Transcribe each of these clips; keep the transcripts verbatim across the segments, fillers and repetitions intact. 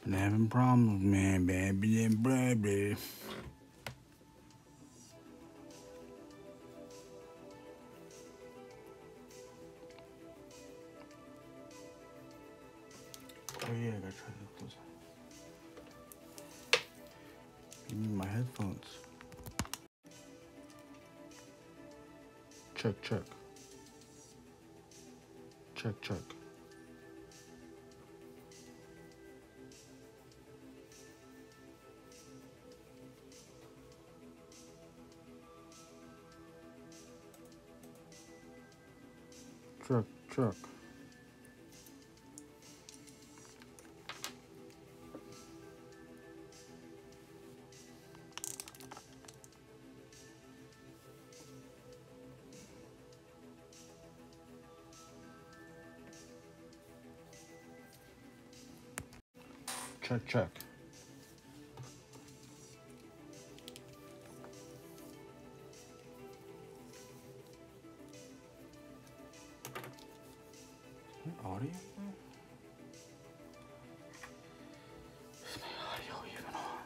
Having problems, man, baby, and baby. Oh yeah, I gotta try to close. Give me my headphones. Check, check. Check, check. Truck, truck. Check, check. Audio? Is my audio even on?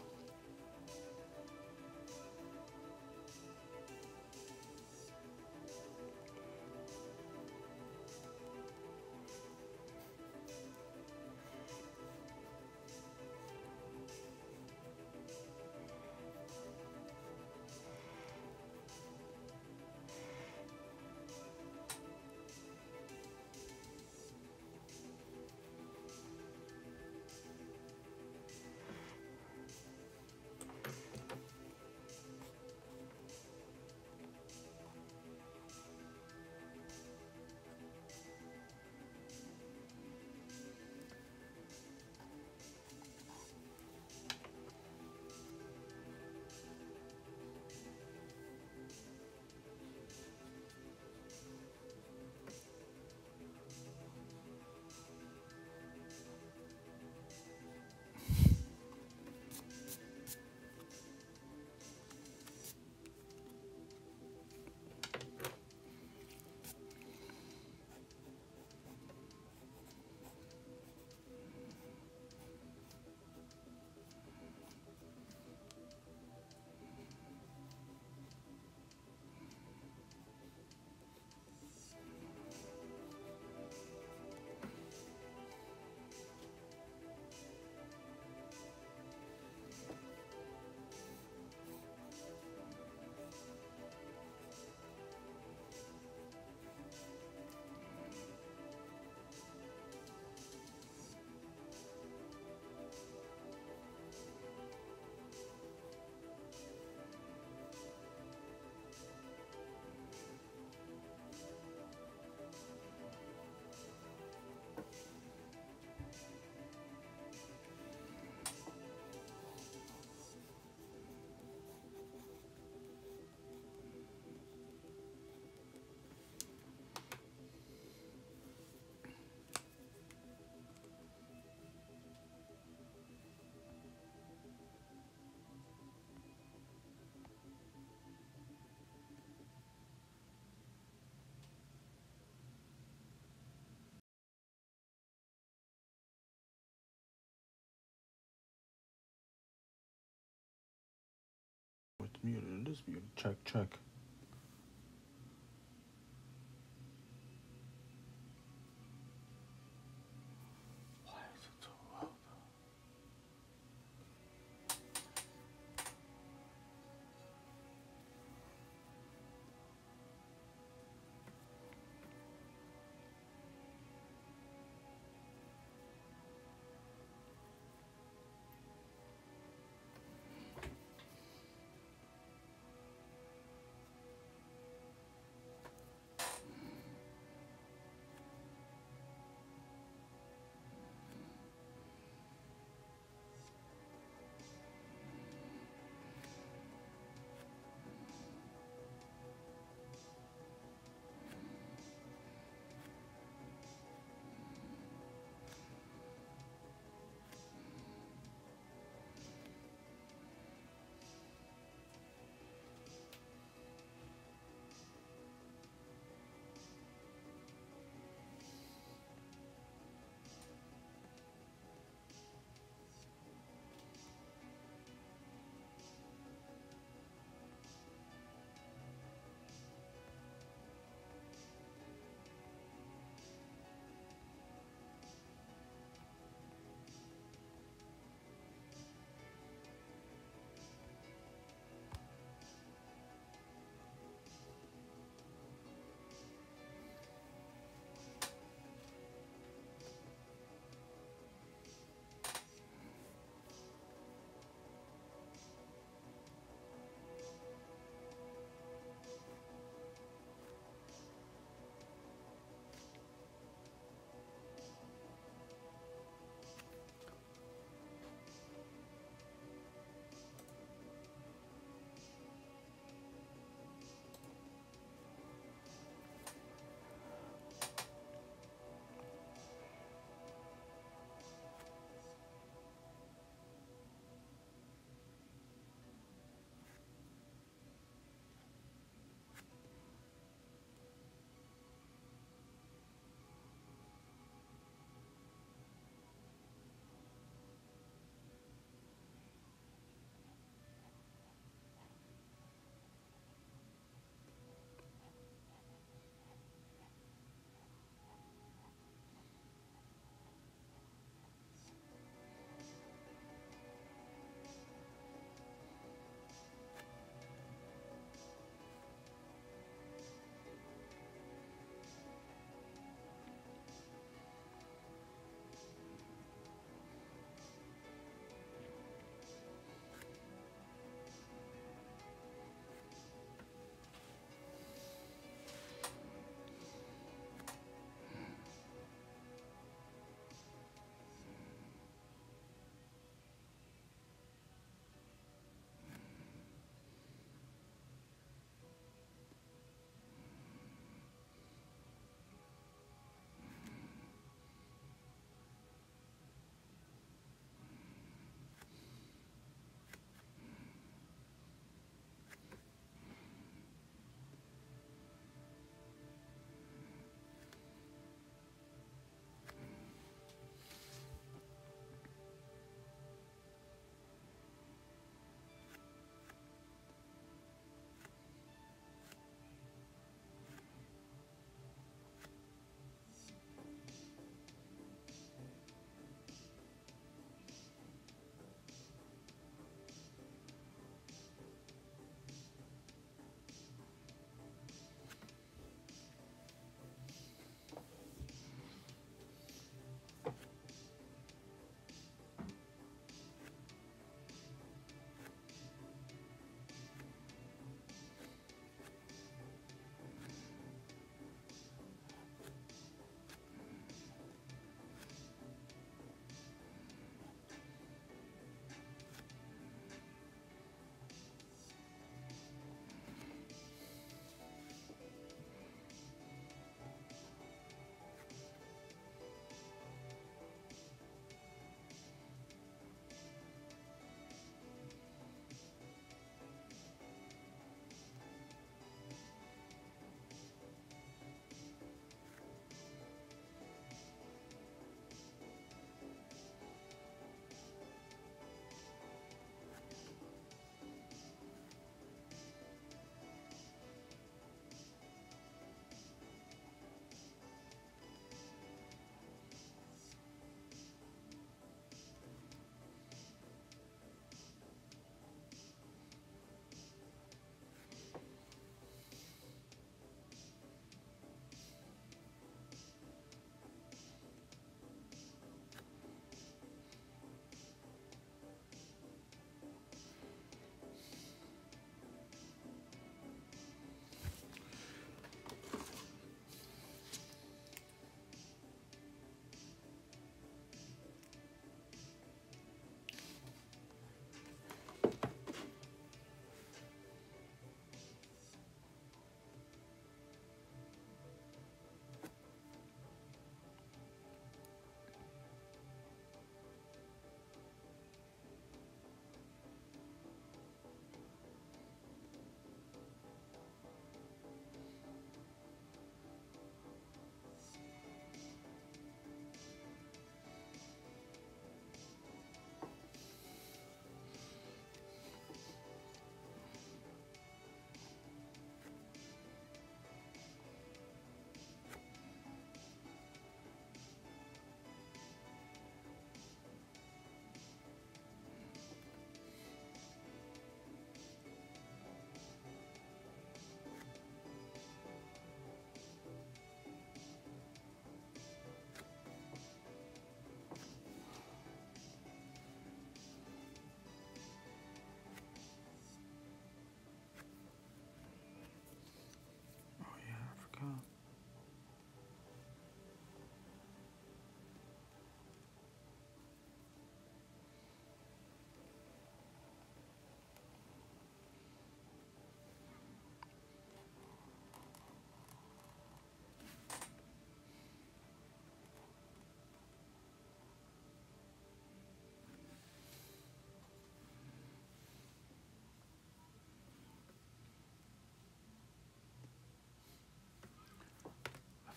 It's muted. It is muted. Check, check. Why is it so loud?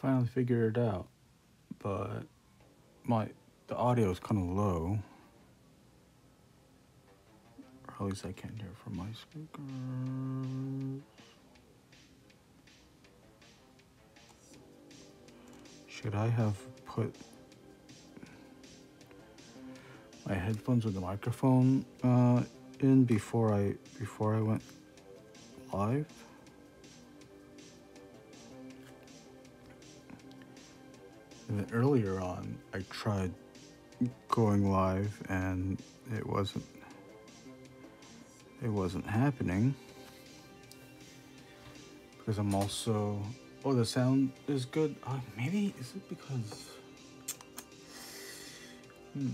finally figured it out, but my the audio is kind of low. Or at least I can't hear from my speakers. Should I have put my headphones with the microphone uh, in before I before I went live? And then earlier on, I tried going live, and it wasn't it wasn't happening because I'm also oh the sound is good. Uh, maybe is it because hmm.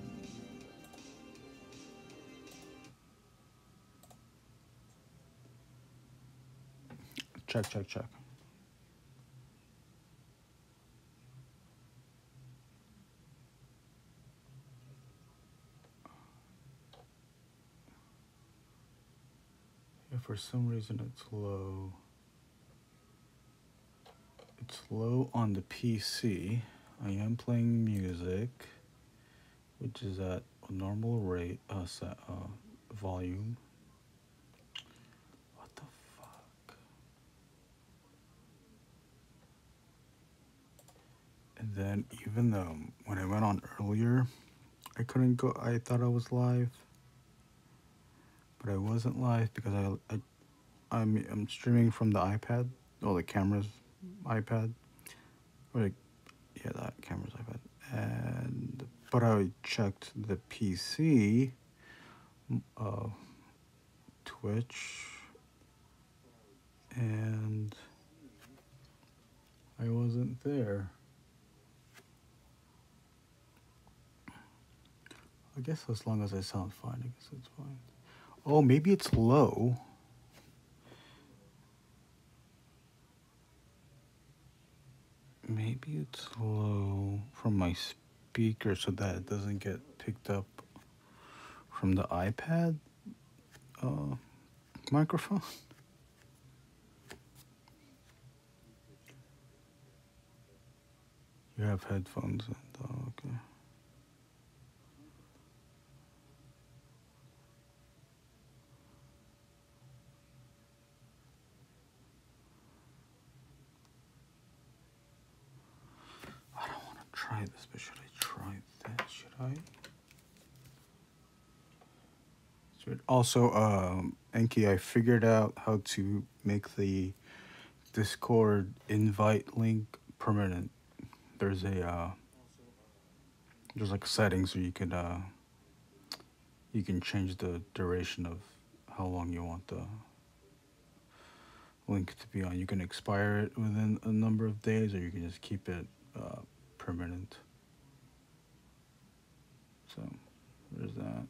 Check check check. Yeah, for some reason it's low. It's low on the P C. I am playing music, which is at a normal rate, uh, set, uh, volume. What the fuck? And then even though when I went on earlier, I couldn't go, I thought I was live, but I wasn't live because I, I I'm, I'm streaming from the iPad, oh, the camera's iPad, or like, yeah, that camera's iPad, and, but I checked the P C, uh, Twitch, and I wasn't there. I guess as long as I sound fine, I guess it's fine. Oh, maybe it's low. Maybe it's low from my speaker so that it doesn't get picked up from the iPad uh, microphone. You have headphones and uh, okay. I don't want to try this, but should I try that? Should I? Also, um, Enki, I figured out how to make the Discord invite link permanent. There's a uh, there's like settings where you could uh, you can change the duration of how long you want the link to be on. You can expire it within a number of days, or you can just keep it uh, permanent. So there's that.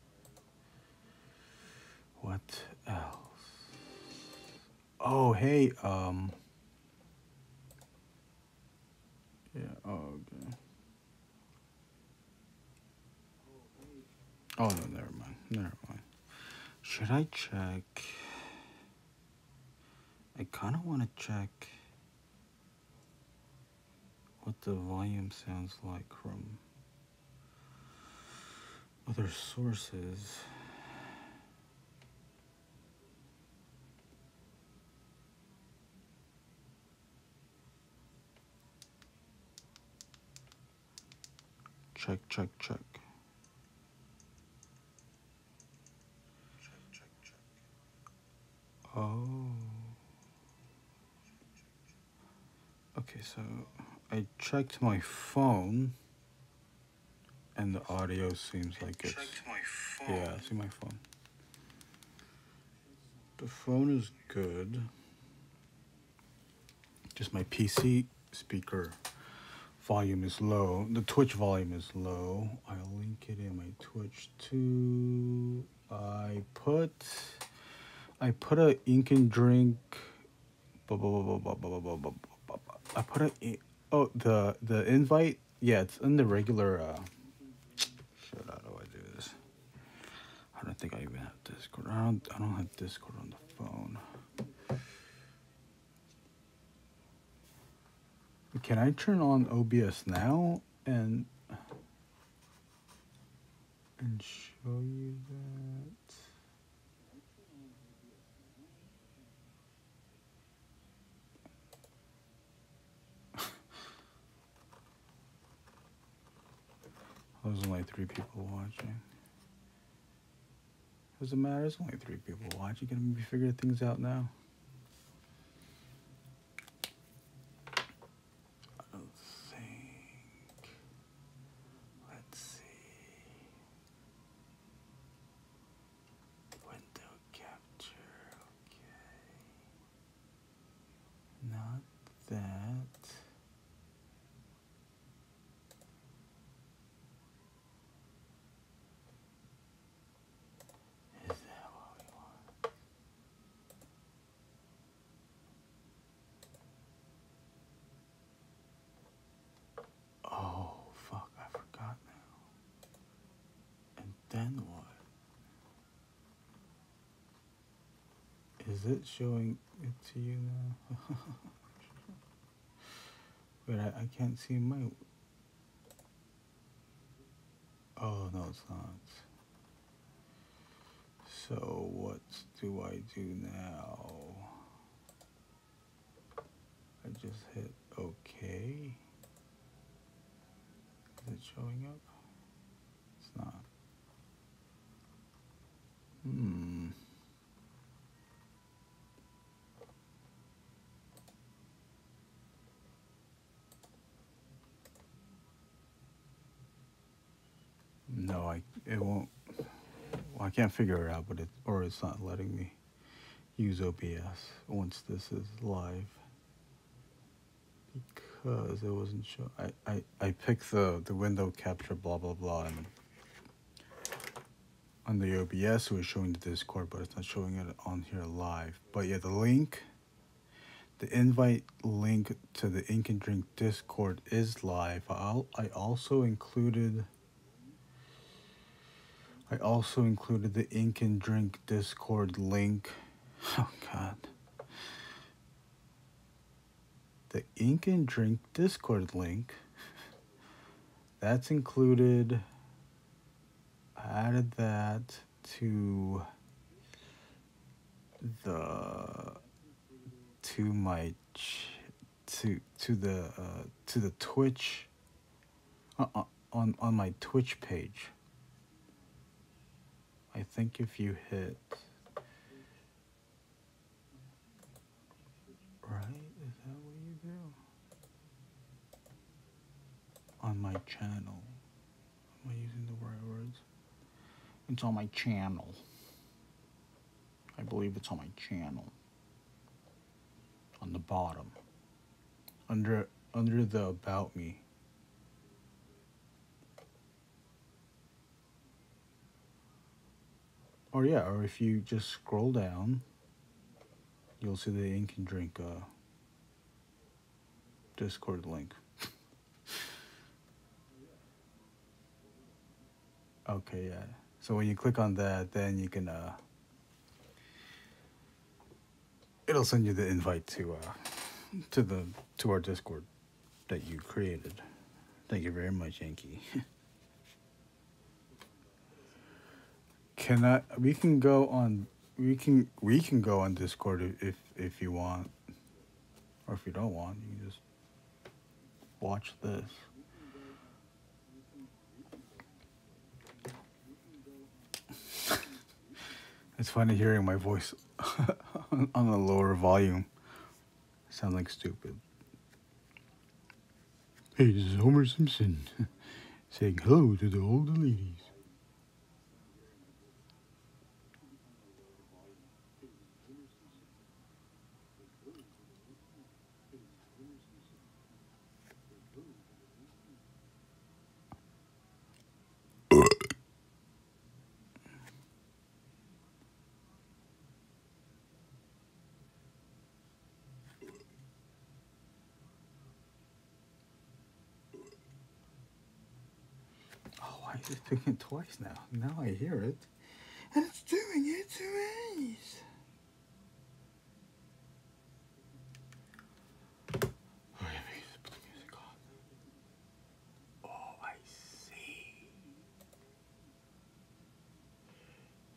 What else? Oh, hey, um, yeah, oh, okay. Oh, no, never mind, never mind. Should I check? I kind of want to check what the volume sounds like from other sources. Check, check, check. Check, check, check. Oh. Okay, so I checked my phone, and the audio seems like it's. Checked my phone. Yeah, I see my phone. The phone is good. Just my P C speaker volume is low. The Twitch volume is low. I'll link it in my Twitch too. I put I put a ink and drink. I put a oh the the invite. Yeah, it's in the regular. Uh, shit, how do I do this? I don't think I even have Discord. I don't. I don't have Discord on the phone. Can I turn on O B S now and and show you that? There's only three people watching. Doesn't matter, there's only three people watching. Can we figure things out now? I don't think. Let's see. Window capture. Okay. Not that. Is that what we want? Oh, fuck, I forgot now. And then what? Is it showing it to you now? Wait, I, I can't see my... Oh, no, it's not. So what do I do now? I just hit OK. Is it showing up? It's not. Hmm. No, I it won't. Well, I can't figure it out, but it or it's not letting me use O B S once this is live because it wasn't show. I I I picked the the window capture blah blah blah and on the O B S it was showing the Discord, but it's not showing it on here live. But yeah, the link, the invite link to the Ink and Drink Discord is live. I'll I also included. I also included the Ink and Drink Discord link. Oh God. The Ink and Drink Discord link. That's included. I added that to the to my ch to to the uh, to the Twitch uh, uh, on on my Twitch page. I think if you hit right, is that what you do? On my channel. Am I using the right words? It's on my channel. I believe it's on my channel. On the bottom. Under under the About Me. Or yeah, or if you just scroll down, you'll see the Ink and Drink uh, Discord link. Okay, yeah. So when you click on that, then you can, uh, it'll send you the invite to, uh, to the, to our Discord that you created. Thank you very much, Yankee. Can I, we can go on, we can, we can go on Discord if, if you want, or if you don't want, you can just watch this. It's funny hearing my voice on a lower volume. I sound like stupid. Hey, this is Homer Simpson saying hello to the older ladies. Oh, why is it doing it twice now? Now I hear it. And it's doing it twice. Oh, yeah, please put the music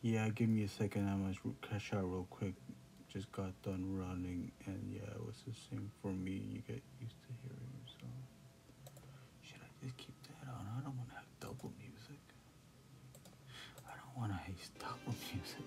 Yeah, give me a second. I must r- cash out real quick. Just got done running, and yeah, it was the same for me. You get used to hearing, so should I just keep that on? I don't want to have double music. I don't want to have double music.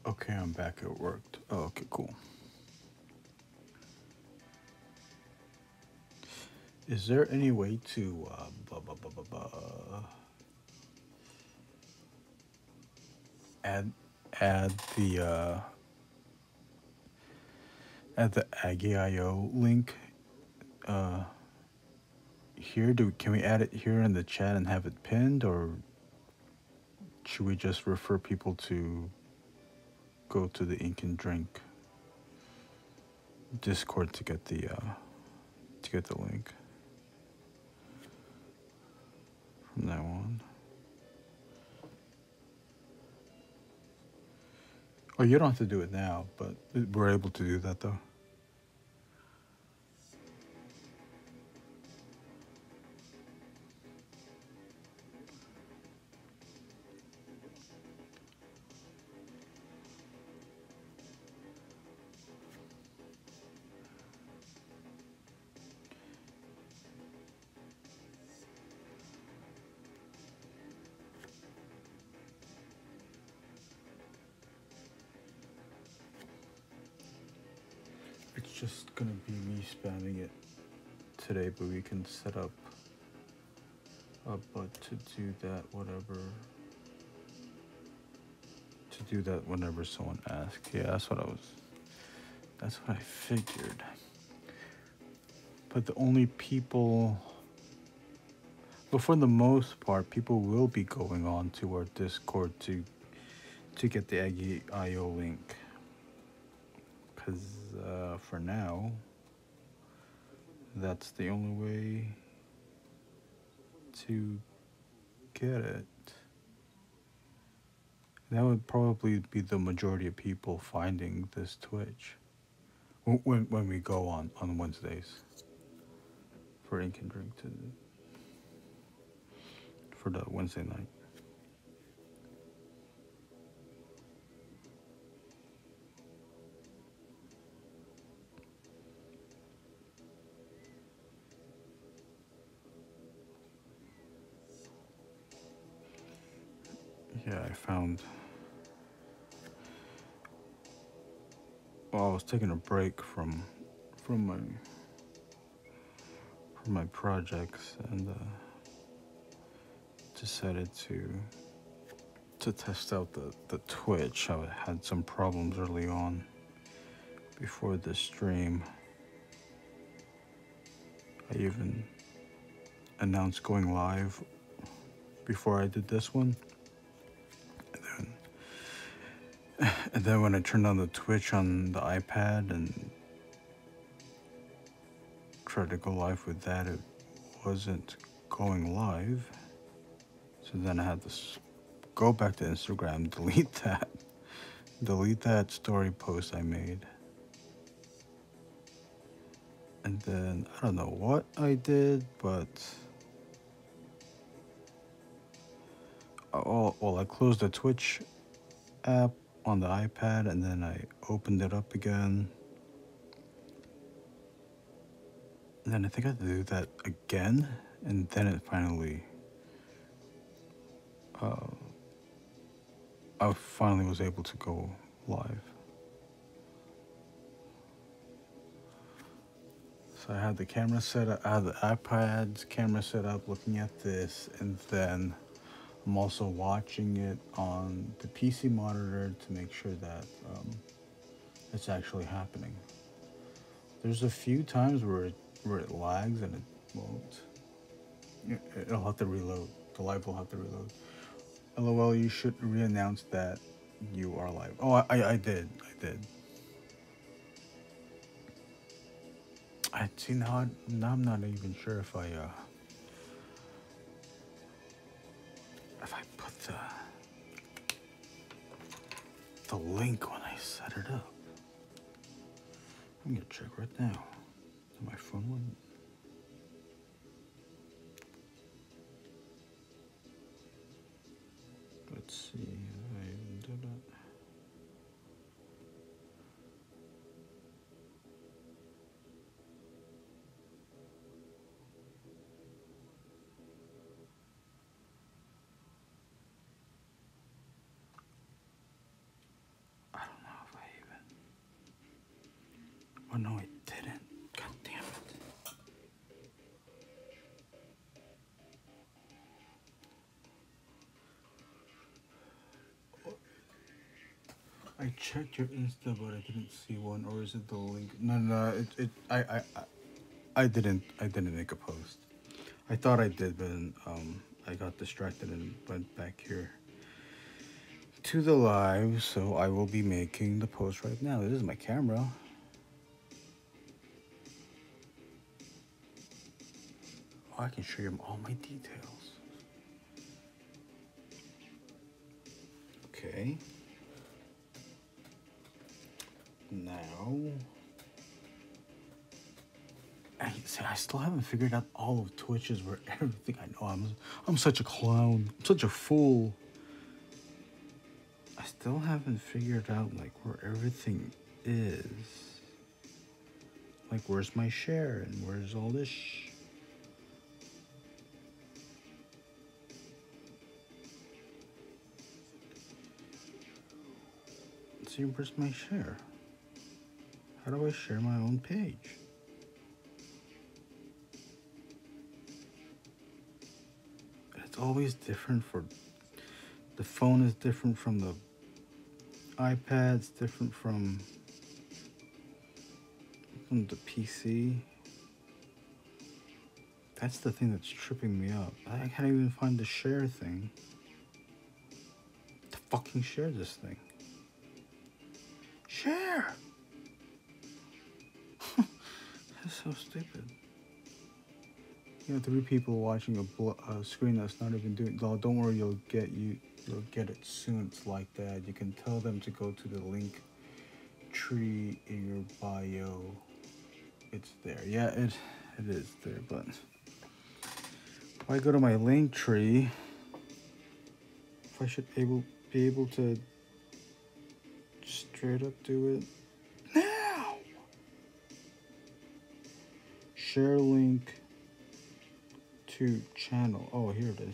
Okay, I'm back at work. Oh, okay, cool. Is there any way to uh, blah, blah, blah, blah, blah, add add the uh, add the Aggie I O link uh, here? Do can we add it here in the chat and have it pinned, or should we just refer people to go to the Ink and Drink Discord to get the uh, to get the link from now on? Oh, you don't have to do it now, but we're able to do that though. It's just gonna be me spamming it today, but we can set up a but to do that whatever to do that whenever someone asks. Yeah, that's what I was that's what I figured. But the only people, but for the most part, people will be going on to our Discord to to get the Aggie I O link. Cause uh, for now, that's the only way to get it. That would probably be the majority of people finding this Twitch when when we go on on Wednesdays for Ink and Drink to for the Wednesday night. Yeah, I found. Well, I was taking a break from from my from my projects and uh, decided to to test out the the Twitch. I had some problems early on before the stream. I even announced going live before I did this one. And then, and then when I turned on the Twitch on the iPad and tried to go live with that, it wasn't going live. So then I had to go back to Instagram, delete that, delete that story post I made. And then I don't know what I did, but oh, well, I closed the Twitch app on the iPad and then I opened it up again. And then I think I had to do that again, and then it finally, uh, I finally was able to go live. So I had the camera set up, I had the iPad's camera set up looking at this, and then I'm also watching it on the P C monitor to make sure that um, it's actually happening. There's a few times where it, where it lags and it won't. It'll have to reload. The live will have to reload. LOL, you should re-announce that you are live. Oh, I, I, I did. I did. I see now. Now I'm not even sure if I uh if I put the the link when I set it up. I'm gonna check right now. My phone went. Let's see if I even did it. I no, I didn't. God damn it. I checked your Insta, but I didn't see one. Or is it the link? No, no, it, it I, I, I, I didn't, I didn't make a post. I thought I did, but um, I got distracted and went back here to the live. So I will be making the post right now. This is my camera. Oh, I can show you all my details. Okay. Now, I see. I still haven't figured out all of Twitch's where everything. I know I'm, I'm such a clown. I'm such a fool. I still haven't figured out like where everything is. Like, where's my share and where's all this? Sh Let's see, where's my share? How do I share my own page? It's always different for the phone is different from the iPad, it's different from, from the P C. That's the thing that's tripping me up. I can't even find the share thing. To fucking share this thing. Share! That's so stupid. You know, three people watching a bl uh, screen that's not even doing. Oh, don't worry, you'll get you. You'll get it soon. It's like that. You can tell them to go to the link tree in your bio. It's there. Yeah, it it is there. But if I go to my link tree, if I should able be able to straight up do it now. Share link to channel. Oh, here it is.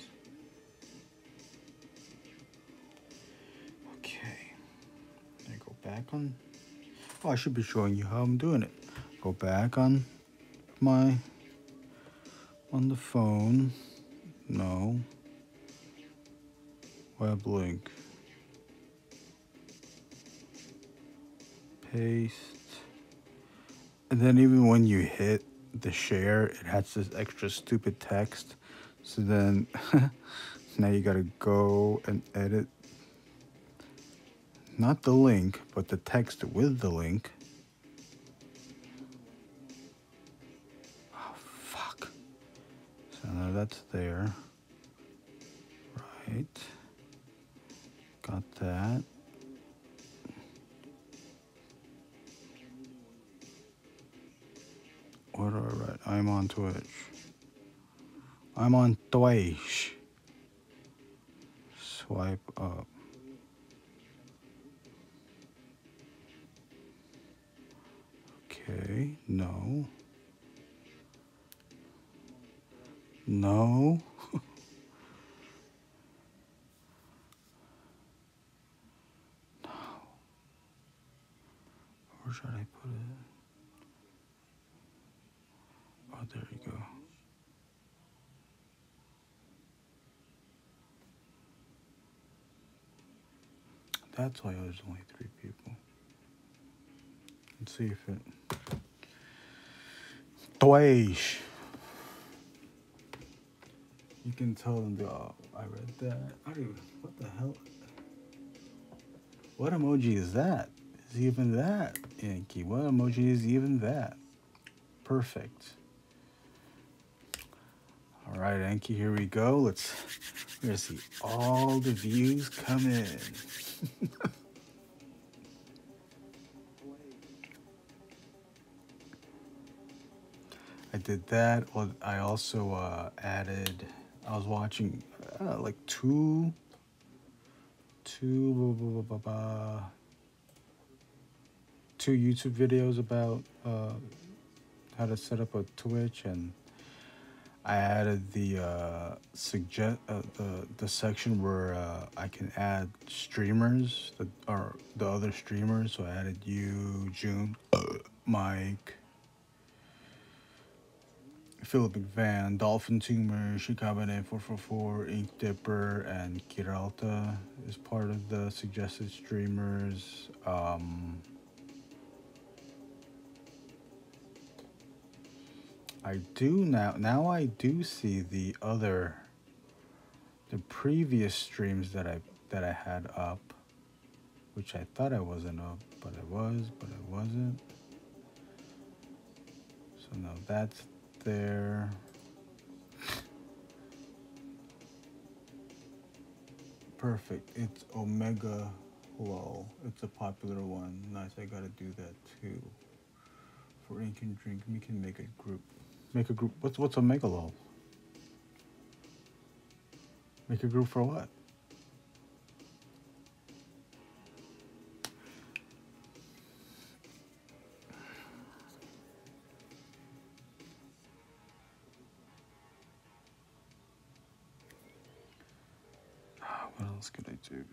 Okay. I go back on. Oh, I should be showing you how I'm doing it. Go back on my on the phone. No. Web link. Paste. And then even when you hit the share, it has this extra stupid text. So then now you gotta go and edit not the link, but the text with the link. Oh, fuck. So now that's there. Right. Got that. What do I write? I'm on Twitch. I'm on Twitch. Swipe up. Okay, no. No. No. Where should I put it? Oh, there you go. That's why there's only three people. Let's see if it... Twitch. You can tell them, oh, I read that. I don't even, what the hell? What emoji is that? Is even that? Yankee, what emoji is even that? Perfect. All right, Yankee, here we go. Let's, we're gonna see all the views come in. I did that. Well, I also uh, added, I was watching uh, like two, two, blah, blah, blah, blah, two YouTube videos about uh, how to set up a Twitch, and I added the uh, suggest uh, the the section where uh, I can add streamers that are the other streamers. So I added you, June, Mike, Philip McVan, Dolphin Tumor, Shikabane four four four, Ink Dipper, and Kiralta is part of the suggested streamers. Um, I do now. Now I do see the other, the previous streams that I that I had up, which I thought I wasn't up, but I was, but I wasn't. So now that's there. Perfect. It's Omega Low. It's a popular one. Nice. I gotta do that too. For Ink and Drink, we can make a group. Make a group. What's what's Omega Low? Make a group for what? What else could I do?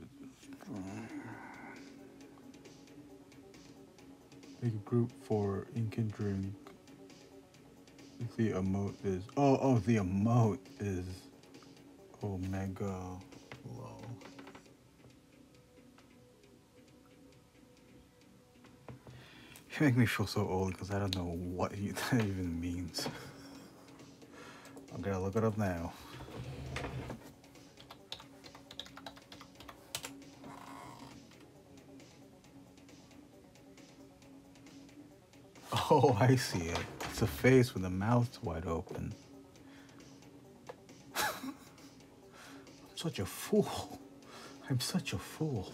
Make a group for Ink and Drink. The emote is oh oh the emote is Omega Low. You make me feel so old because I don't know what that even means. I'm gonna look it up now. Oh, I see it. It's a face with a mouth wide open. I'm such a fool. I'm such a fool.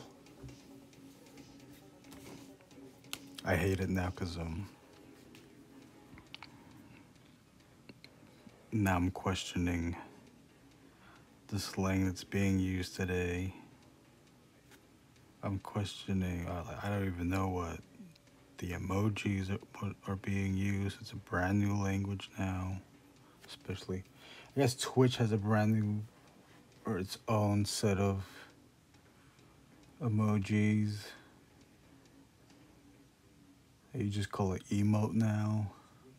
I hate it now because um now I'm questioning the slang that's being used today. I'm questioning. Uh, I don't even know what the emojis are, are being used. It's a brand new language now, especially. I guess Twitch has a brand new or its own set of emojis. You just call it emote now.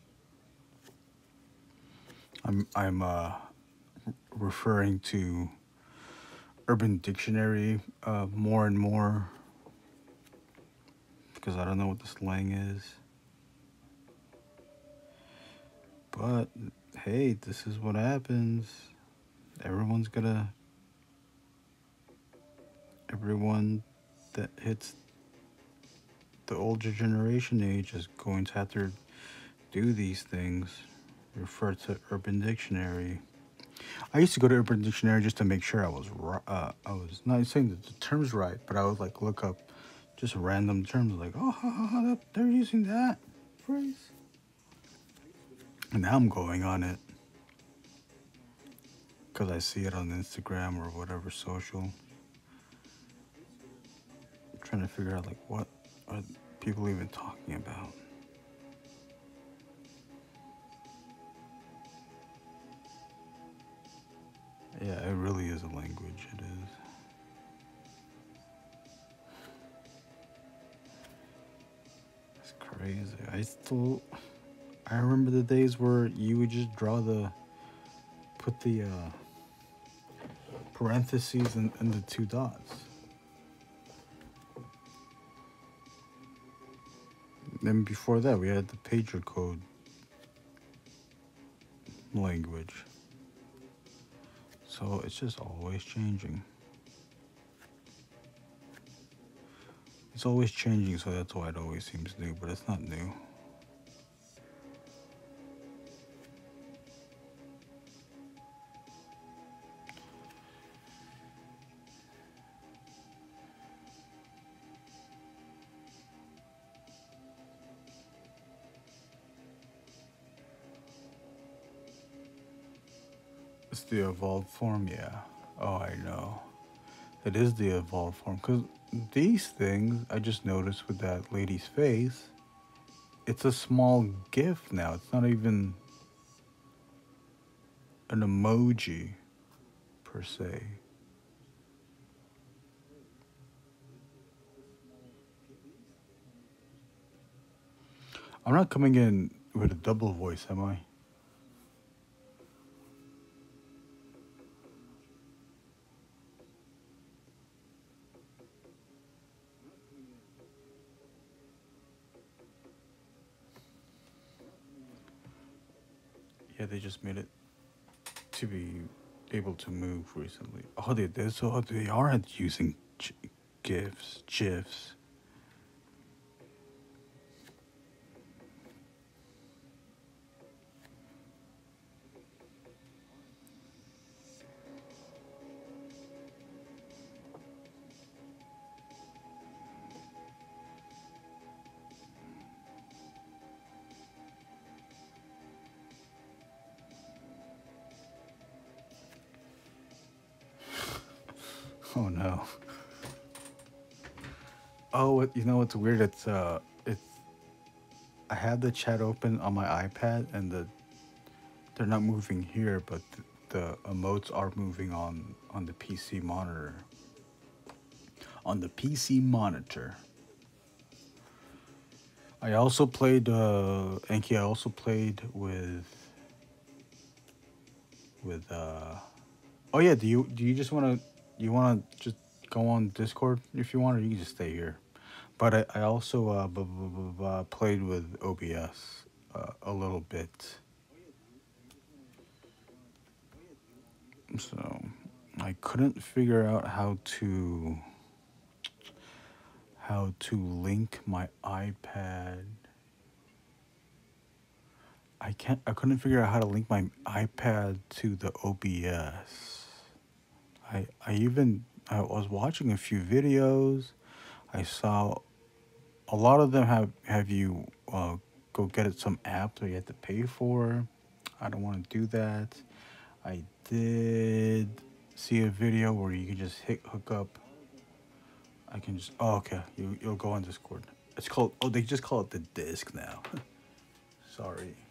I'm I'm uh referring to Urban Dictionary uh, more and more because I don't know what the slang is. But hey, this is what happens. Everyone's gonna, everyone that hits the older generation age is going to have to do these things. Refer to Urban Dictionary. I used to go to Urban Dictionary just to make sure I was uh, I was not saying that the terms right, but I would like look up just random terms like, oh, ha, ha, ha, they're using that phrase. And now I'm going on it because I see it on Instagram or whatever social. I'm trying to figure out like what are people even talking about. Yeah, it really is a language. It is. It's crazy. I still, I remember the days where you would just draw the, put the uh, parentheses and, and the two dots. Then before that, we had the pager code language. So it's just always changing. It's always changing, so that's why it always seems new, but it's not new. It's the evolved form, yeah. Oh, I know. It is the evolved form, because these things, I just noticed with that lady's face, it's a small GIF now. It's not even... an emoji per se. I'm not coming in with a double voice, am I? Yeah, they just made it to be able to move recently. Oh, they did. So they are using g- GIFs, GIFs. Oh no. Oh, you know what's weird? It's uh, it's I had the chat open on my iPad, and the they're not moving here, but the, the emotes are moving on on the P C monitor. On the P C monitor. I also played uh, Enki. I also played with with uh. Oh yeah. Do you do you just want to you want to just go on Discord if you want, or you can just stay here. But I, I also uh, b- b- b- b- played with O B S uh, a little bit. So I couldn't figure out how to how to link my iPad. I can't I couldn't figure out how to link my iPad to the O B S. I I even I was watching a few videos. I saw a lot of them have have you uh, go get it some app that you have to pay for. I don't want to do that. I did see a video where you can just hit hook up. I can just oh okay you you'll go on Discord. It's called oh they just call it the disc now. Sorry.